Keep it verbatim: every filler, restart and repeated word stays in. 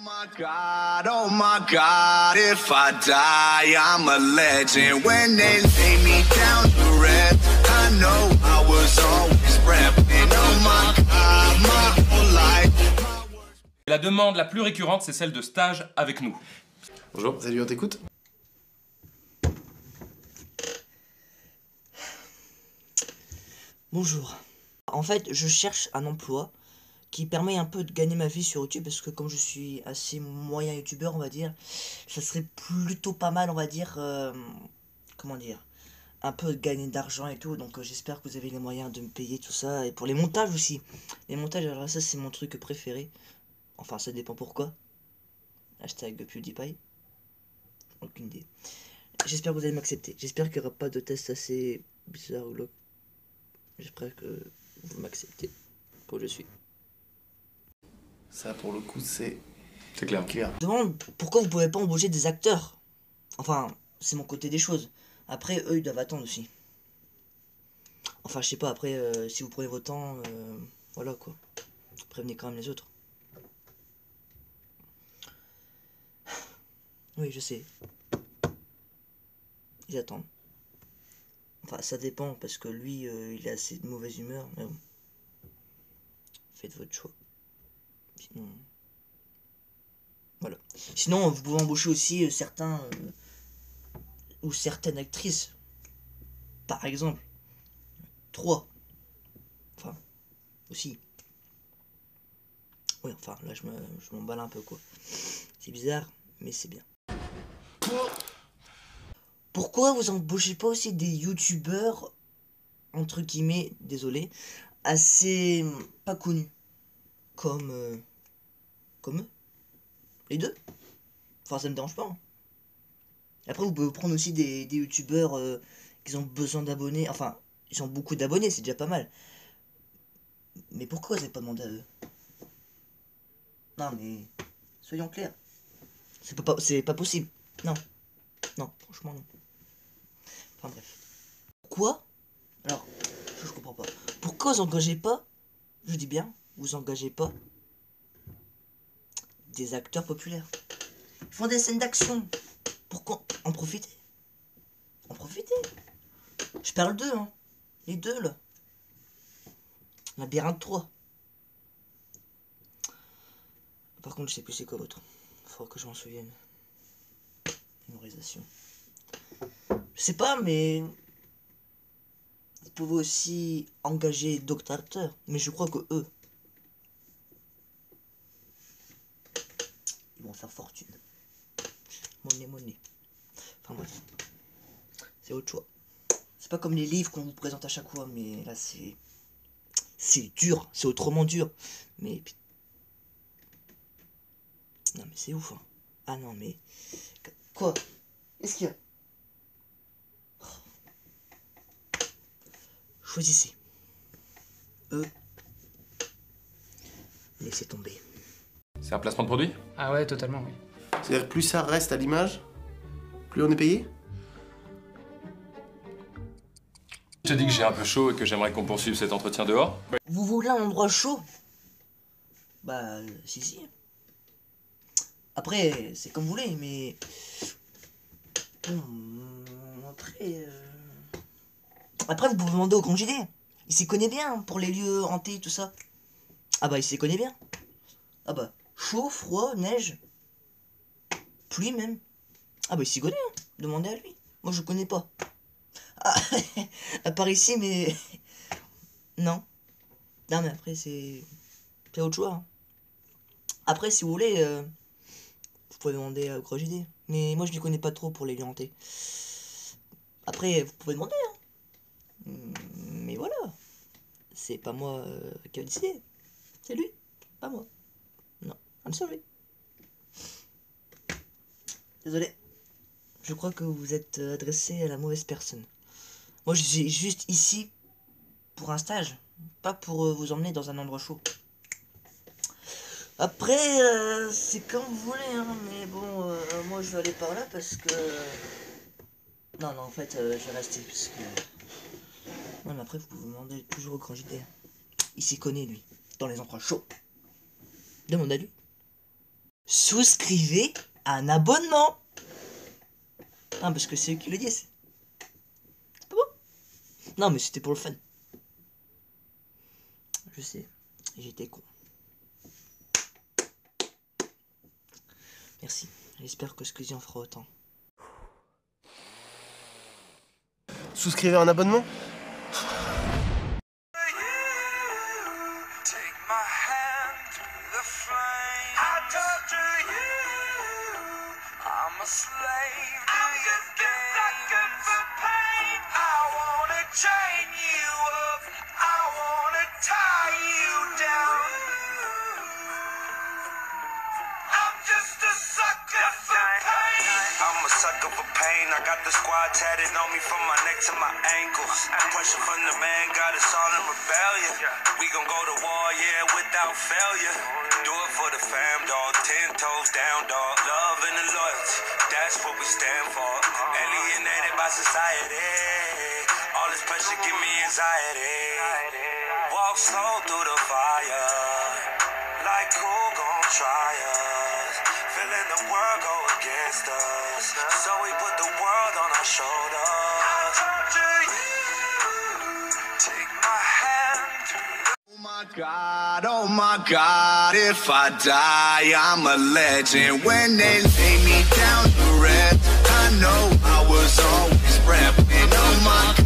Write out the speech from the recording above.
my God, oh my God, if I die, I'm a legend. When they lay me down to rest, I know I was always repping. Oh my God, my whole life. La demande la plus récurrente, c'est celle de stage avec nous. Bonjour, salut, on t'écoute. Bonjour. En fait, je cherche un emploi qui permet un peu de gagner ma vie sur YouTube, parce que comme je suis assez moyen youtubeur, on va dire, ça serait plutôt pas mal, on va dire, euh, comment dire, un peu de gagner d'argent et tout. Donc euh, j'espère que vous avez les moyens de me payer tout ça, et pour les montages aussi. Les montages, alors ça c'est mon truc préféré. Enfin, ça dépend pourquoi. Hashtag PewDiePie. Aucune idée. J'espère que vous allez m'accepter. J'espère qu'il n'y aura pas de test assez bizarre ou glauque. J'espère que vous m'acceptez comme je suis. Ça, pour le coup, c'est... C'est clair. clair. Je me demande pourquoi vous pouvez pas embaucher des acteurs. Enfin, c'est mon côté des choses. Après, eux, ils doivent attendre aussi. Enfin, je sais pas, après, euh, si vous prenez votre temps, euh, voilà quoi. Prévenez quand même les autres. Oui, je sais. Ils attendent. Enfin, ça dépend, parce que lui, euh, il a assez de mauvaise humeur, mais bon. Faites votre choix. Sinon... Voilà. Sinon, vous pouvez embaucher aussi euh, certains... Euh, ou certaines actrices. Par exemple. Trois. Enfin, aussi. Oui, enfin, là, je me, je m'emballe un peu, quoi. C'est bizarre, mais c'est bien. Pourquoi vous embauchez pas aussi des youtubeurs, entre guillemets, désolé, assez pas connus, comme euh, comme eux, les deux. Enfin, ça me dérange pas. Hein. Après, vous pouvez prendre aussi des, des youtubeurs euh, qui ont besoin d'abonnés. Enfin, ils ont beaucoup d'abonnés, c'est déjà pas mal. Mais pourquoi vous n'avez pas demandé à eux? Non, mais soyons clairs. C'est pas, c'est pas possible. Non, non, franchement non. Enfin bref. Pourquoi? Alors, je, je comprends pas. Pourquoi vous engagez pas, je dis bien, vous engagez pas des acteurs populaires? Ils font des scènes d'action. Pourquoi en profiter? En profiter. Je parle d'eux, hein. Les deux, là. Labyrinthe trois. Par contre, je sais plus c'est quoi votre. Faut que je m'en souvienne. Mémorisation. Je sais pas, mais... Vous pouvez aussi engager d'autres acteurs. Mais je crois que eux... Ils vont faire fortune. Monnaie, monnaie. Enfin bref. C'est autre choix. C'est pas comme les livres qu'on vous présente à chaque fois, mais là c'est... C'est dur, c'est autrement dur. Mais... Non mais c'est ouf, hein. Ah non mais... Quoi? Qu'est-ce qu'il y a? Choisissez. Eux. Laissez tomber. C'est un placement de produit? Ah ouais, totalement, oui. C'est-à-dire que plus ça reste à l'image, plus on est payé? Je te dis que j'ai un peu chaud et que j'aimerais qu'on poursuive cet entretien dehors. Vous voulez un endroit chaud? Bah, euh, si, si. Après, c'est comme vous voulez, mais... Bon, après... Euh... Après, vous pouvez demander au grand J D. Il s'y connaît bien pour les lieux hantés, tout ça. Ah bah, il s'y connaît bien. Ah bah, chaud, froid, neige. Pluie même. Ah bah, il s'y connaît, hein. Demandez à lui. Moi, je connais pas. Ah, à part ici, mais... Non. Non, mais après, c'est... C'est autre choix. Hein. Après, si vous voulez, euh... vous pouvez demander à Gros J D. Mais moi, je ne connais pas trop pour les lieux hantés. Après, vous pouvez demander, hein. Mais voilà. C'est pas moi euh, qui a décidé. C'est lui, pas moi. Non, I'm sorry. Désolé. Je crois que vous êtes adressé à la mauvaise personne. Moi, je suis juste ici pour un stage, pas pour euh, vous emmener dans un endroit chaud. Après, euh, c'est comme vous voulez, hein, mais bon, euh, moi je vais aller par là parce que... Non, non, en fait, euh, je vais rester parce que... Non, mais après, vous pouvez demander toujours au grand J D. Il s'y connaît, lui, dans les endroits chauds. Demande à lui. souscrivez à un abonnement. Ah, parce que c'est eux qui le disent. C'est pas bon? Non, mais c'était pour le fun. Je sais, j'étais con. Merci. J'espère que Squeezie en fera autant. Souscrivez un abonnement. I'm a sucker for pain. I got the squad tatted on me from my neck to my ankles. Pressure from the man got us all in rebellion. We gon' go to war, yeah, without failure. Do it for the fam, dog. Ten toes down, dog. Love and the loyalty, that's what we stand for. Alienated by society. All this pressure give me anxiety. Walk slow through the fire. Like who gon' try us? Feeling the world go against us, so we put the world on our shoulders. I torture you, take my hand. Oh my God, oh my God, if I die, I'm a legend. When they lay me down to rest, I know I was always repping. Oh my God.